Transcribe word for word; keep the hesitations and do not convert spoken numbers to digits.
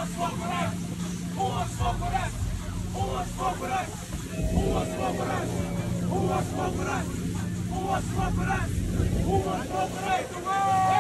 wants smoke with us? Who wants smoke with us? Who wants smoke with us? Who wants smoke with us? Who wants smoke with us? Who wants smoke with us? Who wants smoke with us?